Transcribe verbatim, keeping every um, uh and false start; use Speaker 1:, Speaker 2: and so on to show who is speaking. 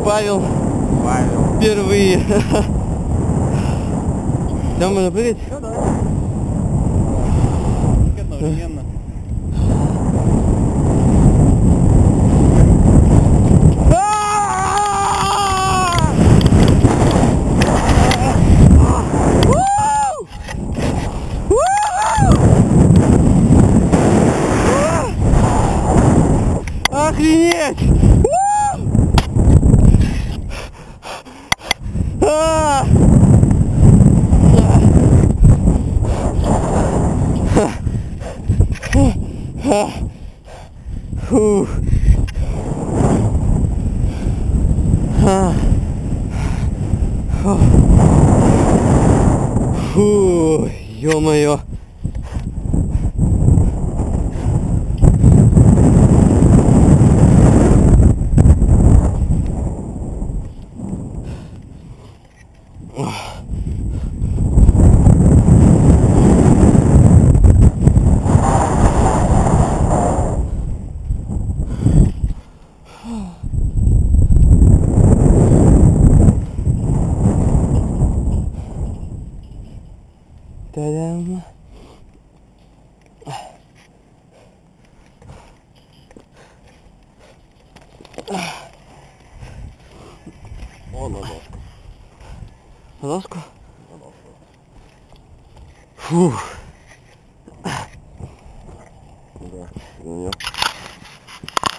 Speaker 1: Павел.
Speaker 2: Павел.
Speaker 1: Впервые. Там можно прыгать?
Speaker 2: Ну, давай. Одновременно.
Speaker 1: Охренеть! А! Фух. Фу, ё-моё. Та-дам.
Speaker 2: О, на доску.
Speaker 1: На доску?
Speaker 2: На доску.
Speaker 1: Фух.
Speaker 2: Да, на нее.